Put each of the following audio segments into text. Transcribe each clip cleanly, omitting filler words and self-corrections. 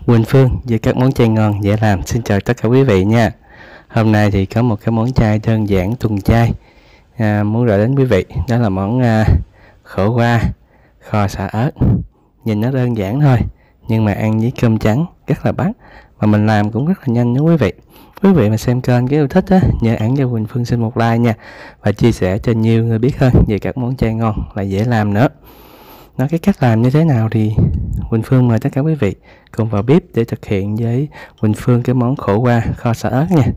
Quỳnh Phương về các món chay ngon dễ làm. Xin chào tất cả quý vị nha. Hôm nay thì có một cái món chay đơn giản tuần chay muốn gửi đến quý vị. Đó là món khổ qua kho xả ớt. Nhìn nó đơn giản thôi, nhưng mà ăn với cơm trắng rất là bắt. Mà mình làm cũng rất là nhanh đó quý vị. Quý vị mà xem kênh cái yêu thích á, nhớ ấn cho Quỳnh Phương xin một like nha. Và chia sẻ cho nhiều người biết hơn về các món chay ngon là dễ làm nữa. Nói cái cách làm như thế nào thì Quỳnh Phương mời tất cả quý vị cùng vào bếp để thực hiện với Quỳnh Phương cái món khổ qua kho xả ớt nha.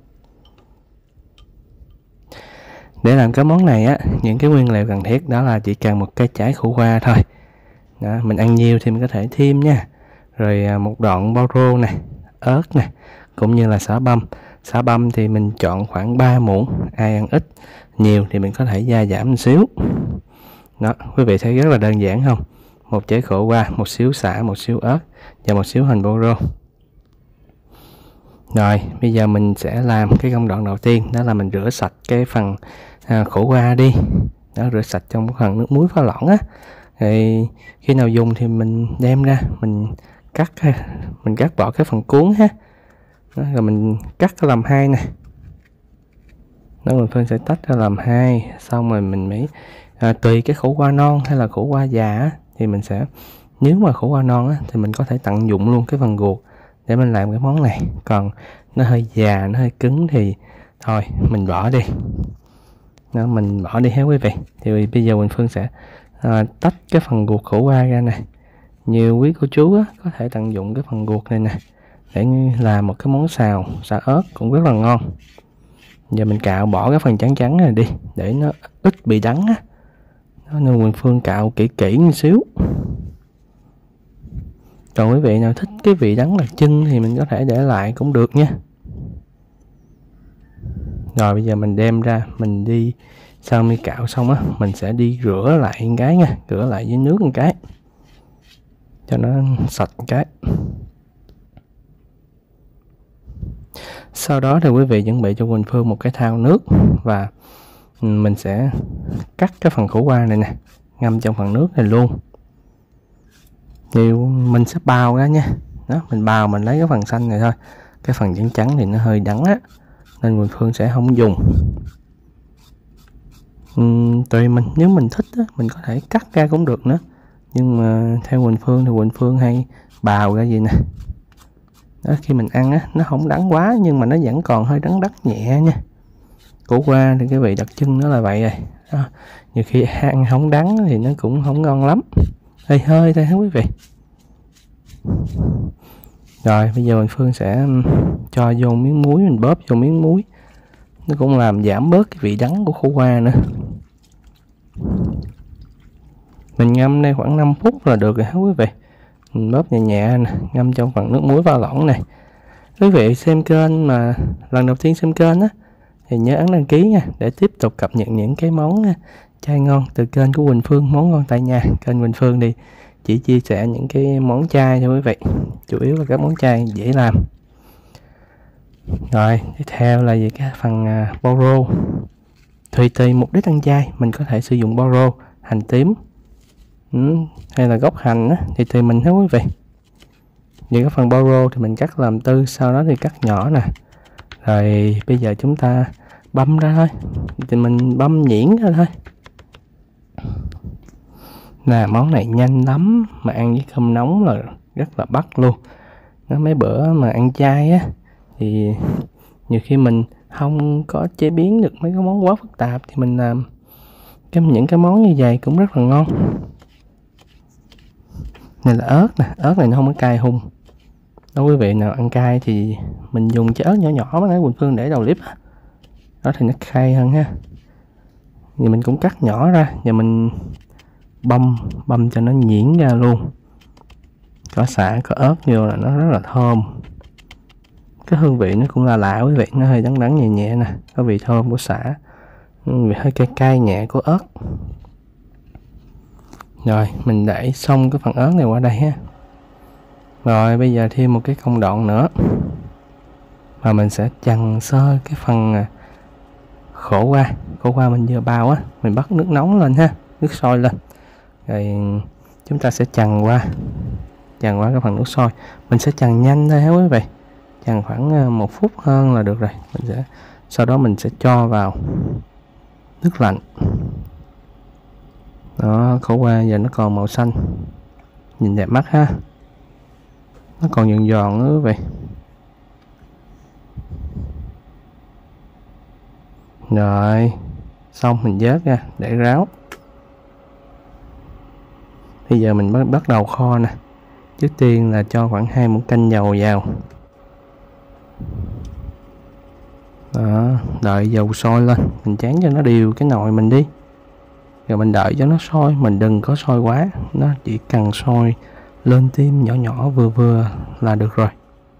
Để làm cái món này á, những cái nguyên liệu cần thiết đó là chỉ cần một cái trái khổ qua thôi. Đó, mình ăn nhiều thì mình có thể thêm nha. Rồi một đoạn bao rô này, ớt này, cũng như là xả băm. Xả băm thì mình chọn khoảng 3 muỗng, ai ăn ít, nhiều thì mình có thể gia giảm một xíu. Đó, quý vị thấy rất là đơn giản không? Một trái khổ qua, một xíu xả, một xíu ớt và một xíu hành bô rô. Rồi, bây giờ mình sẽ làm cái công đoạn đầu tiên, đó là mình rửa sạch cái phần khổ qua đi. Đó, rửa sạch trong cái phần nước muối pha loãng á. Rồi khi nào dùng thì mình đem ra, mình cắt bỏ cái phần cuống ha. Đó, rồi mình cắt cái làm hai này. Đó, mình Phương sẽ tách ra làm hai, xong rồi mình mới tùy cái khổ qua non hay là khổ qua già á, thì mình sẽ, nếu mà khổ qua non á, thì mình có thể tận dụng luôn cái phần ruột để mình làm cái món này. Còn nó hơi già, nó hơi cứng thì thôi mình bỏ đi. Đó, mình bỏ đi hết quý vị. Thì bây giờ Quỳnh Phương sẽ tách cái phần ruột khổ qua ra này. Nhiều quý cô chú á, có thể tận dụng cái phần ruột này nè để làm một cái món xào xả ớt cũng rất là ngon. Giờ mình cạo bỏ cái phần trắng trắng này đi để nó ít bị đắng á. Nên Quỳnh Phương cạo kỹ kỹ một xíu. Còn quý vị nào thích cái vị đắng đặc trưng thì mình có thể để lại cũng được nha. Rồi bây giờ mình đem ra, mình đi, sau khi cạo xong á, mình sẽ đi rửa lại một cái nha, rửa lại với nước một cái cho nó sạch một cái. Sau đó thì quý vị chuẩn bị cho Quỳnh Phương một cái thau nước và mình sẽ cắt cái phần khổ qua này nè, ngâm trong phần nước này luôn. Thì mình sẽ bào ra nha. Đó, mình bào, mình lấy cái phần xanh này thôi. Cái phần trắng trắng thì nó hơi đắng á, nên Quỳnh Phương sẽ không dùng. Tùy mình, nếu mình thích á, mình có thể cắt ra cũng được nữa. Nhưng mà theo Quỳnh Phương thì Quỳnh Phương hay bào ra gì nè. Đó, khi mình ăn á, nó không đắng quá nhưng mà nó vẫn còn hơi đắng đắng nhẹ nha. Khổ qua thì cái vị đặc trưng nó là vậy rồi. Đó, nhiều khi ăn không đắng thì nó cũng không ngon lắm. Hơi hơi thôi hả quý vị. Rồi bây giờ mình Phương sẽ cho vô miếng muối, mình bóp vô miếng muối. Nó cũng làm giảm bớt cái vị đắng của khổ qua nữa. Mình ngâm đây khoảng 5 phút là được rồi hả quý vị. Mình bóp nhẹ nhẹ nè, ngâm trong phần nước muối pha loãng này. Quý vị xem kênh mà lần đầu tiên xem kênh á thì nhớ ấn đăng ký nha, để tiếp tục cập nhật những cái món chay ngon từ kênh của Quỳnh Phương, món ngon tại nhà. Kênh Quỳnh Phương thì chỉ chia sẻ những cái món chay cho quý vị, chủ yếu là các món chay dễ làm. Rồi tiếp theo là về cái phần bao rô. Tùy mục đích ăn chay, mình có thể sử dụng bao rô, hành tím hay là gốc hành á, thì tùy mình hết quý vị. Những cái phần bao rô thì mình cắt làm tư, sau đó thì cắt nhỏ nè. Rồi bây giờ chúng ta băm ra thôi, thì mình băm nhuyễn ra thôi. Nè, món này nhanh lắm, mà ăn với cơm nóng là rất là bắt luôn. Nó mấy bữa mà ăn chay á thì nhiều khi mình không có chế biến được mấy cái món quá phức tạp, thì mình làm những cái món như vậy cũng rất là ngon. Này là ớt nè, ớt này nó không có cay hung. Đó, quý vị nào ăn cay thì mình dùng trái ớt nhỏ nhỏ mà nãy Quỳnh Phương để đầu clip đó thì nó cay hơn ha. Thì mình cũng cắt nhỏ ra và mình băm cho nó nhuyễn ra luôn. Có sả, có ớt vô là nó rất là thơm. Cái hương vị nó cũng là lạ quý vị, nó hơi đắng đắng nhẹ nhẹ nè, có vị thơm của sả, vị hơi cay cay nhẹ của ớt. Rồi mình đẩy xong cái phần ớt này qua đây ha. Rồi bây giờ thêm một cái công đoạn nữa, mà mình sẽ chần sơ cái phần khổ qua mình vừa bào á, mình bắt nước nóng lên ha, nước sôi lên, rồi chúng ta sẽ chần chần qua cái phần nước sôi. Mình sẽ chần nhanh thôi quý vị, chần khoảng 1 phút hơn là được rồi. Sau đó mình sẽ cho vào nước lạnh. Đó, khổ qua giờ nó còn màu xanh, nhìn đẹp mắt ha, nó còn giòn giòn nữa quý vị. Rồi xong mình vớt ra để ráo. Bây giờ mình bắt đầu kho nè. Trước tiên là cho khoảng 2 muỗng canh dầu vào. Đó, đợi dầu sôi lên, mình tráng cho nó đều cái nồi mình đi. Rồi mình đợi cho nó sôi, mình đừng có sôi quá, nó chỉ cần sôi lên tim nhỏ nhỏ vừa vừa là được rồi.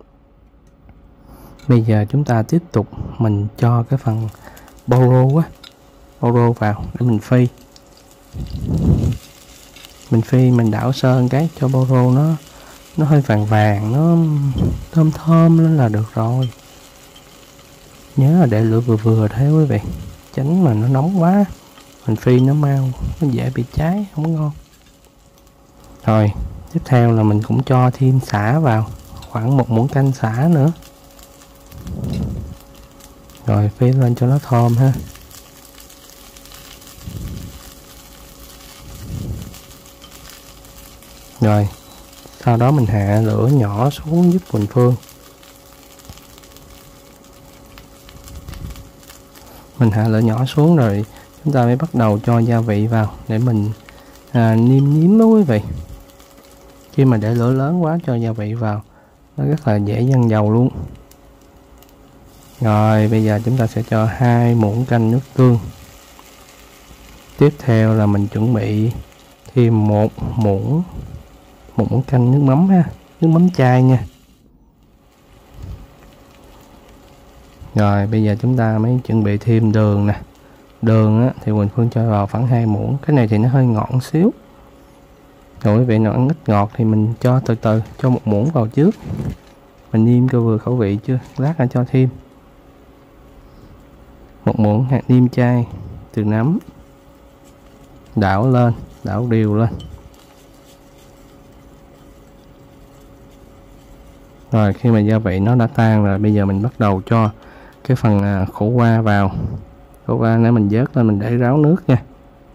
Bây giờ chúng ta tiếp tục mình cho cái phần boro vào để mình phi. Mình đảo sơ cái cho boro nó hơi vàng vàng, nó thơm thơm lên là được rồi. Nhớ là để lửa vừa vừa thế quý vị, tránh mà nó nóng quá, mình phi nó mau, nó dễ bị cháy, không ngon. Rồi tiếp theo là mình cũng cho thêm sả vào, khoảng 1 muỗng canh sả nữa. Rồi phi lên cho nó thơm ha. Rồi sau đó mình hạ lửa nhỏ xuống giúp Quỳnh Phương. Mình hạ lửa nhỏ xuống rồi chúng ta mới bắt đầu cho gia vị vào để mình nêm nếm đó quý vị. Khi mà để lửa lớn quá cho gia vị vào nó rất là dễ văng dầu luôn. Rồi bây giờ chúng ta sẽ cho 2 muỗng canh nước tương. Tiếp theo là mình chuẩn bị thêm 1 muỗng canh nước mắm ha, nước mắm chai nha. Rồi bây giờ chúng ta mới chuẩn bị thêm đường nè. Đường á, thì Quỳnh Phương cho vào khoảng 2 muỗng. Cái này thì nó hơi ngọt xíu. Rồi quý vị nào ăn ít ngọt thì mình cho từ từ, cho 1 muỗng vào trước. Mình nêm cho vừa khẩu vị chưa, lát nữa cho thêm 1 muỗng hạt nêm chai từ nấm. Đảo lên, đảo đều lên. Rồi khi mà gia vị nó đã tan rồi, bây giờ mình bắt đầu cho cái phần khổ qua vào. Khổ qua nãy mình vớt lên mình để ráo nước nha.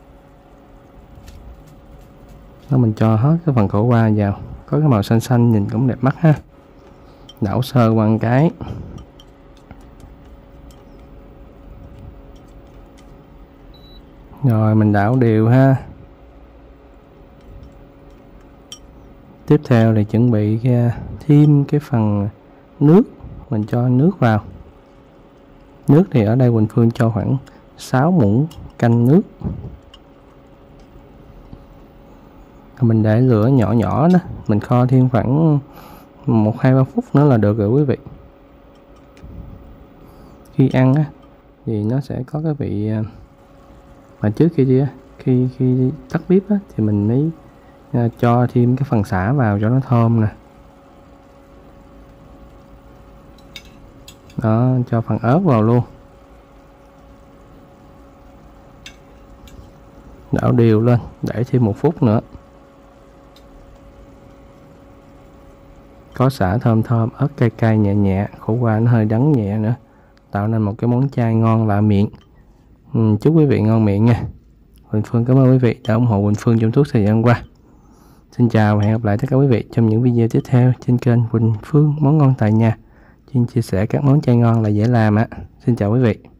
Đó, mình cho hết cái phần khổ qua vào, có cái màu xanh xanh nhìn cũng đẹp mắt ha. Đảo sơ qua một cái. Rồi mình đảo đều ha. Tiếp theo là chuẩn bị thêm cái phần nước, mình cho nước vào. Nước thì ở đây Quỳnh Phương cho khoảng 6 muỗng canh nước. Mình để lửa nhỏ nhỏ đó, mình kho thêm khoảng 1-2-3 phút nữa là được rồi quý vị. Khi ăn á, thì nó sẽ có cái vị mà trước khi tắt bếp á, thì mình mới cho thêm cái phần sả vào cho nó thơm nè. Đó, cho phần ớt vào luôn. Đảo đều lên, để thêm 1 phút nữa. Có sả thơm thơm, ớt cay cay nhẹ nhẹ, khổ qua nó hơi đắng nhẹ nữa, tạo nên một cái món chay ngon lạ miệng. Chúc quý vị ngon miệng nha. Quỳnh Phương cảm ơn quý vị đã ủng hộ Quỳnh Phương trong suốt thời gian qua. Xin chào và hẹn gặp lại tất cả quý vị trong những video tiếp theo trên kênh Quỳnh Phương Món Ngon Tại Nhà, chuyên chia sẻ các món chay ngon là dễ làm ạ. Xin chào quý vị.